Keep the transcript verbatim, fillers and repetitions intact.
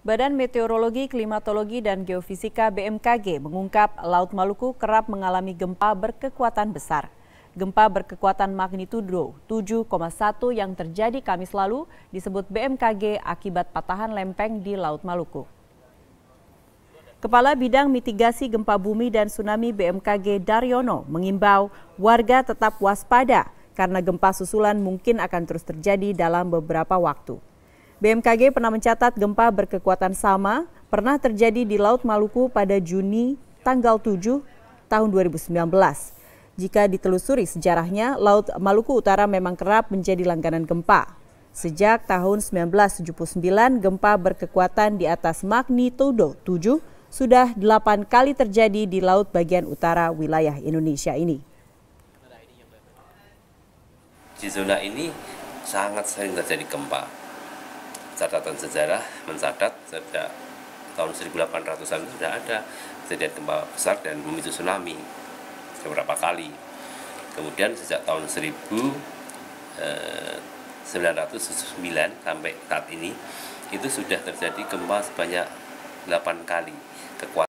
Badan Meteorologi, Klimatologi, dan Geofisika B M K G mengungkap Laut Maluku kerap mengalami gempa berkekuatan besar. Gempa berkekuatan magnitudo tujuh koma satu yang terjadi Kamis lalu disebut B M K G akibat patahan lempeng di Laut Maluku. Kepala Bidang Mitigasi Gempa Bumi dan Tsunami B M K G Daryono mengimbau warga tetap waspada karena gempa susulan mungkin akan terus terjadi dalam beberapa waktu. B M K G pernah mencatat gempa berkekuatan sama pernah terjadi di Laut Maluku pada Juni tanggal tujuh tahun dua ribu sembilan belas. Jika ditelusuri sejarahnya, Laut Maluku Utara memang kerap menjadi langganan gempa. Sejak tahun seribu sembilan ratus tujuh puluh sembilan, gempa berkekuatan di atas magnitudo tujuh sudah delapan kali terjadi di laut bagian utara wilayah Indonesia ini. Di zona ini sangat sering terjadi gempa. Catatan sejarah mencatat sejak tahun seribu delapan ratusan sudah ada kejadian gempa besar dan memicu tsunami beberapa kali. Kemudian sejak tahun seribu sembilan ratus sembilan sampai saat ini itu sudah terjadi gempa sebanyak delapan kali. Kekuatan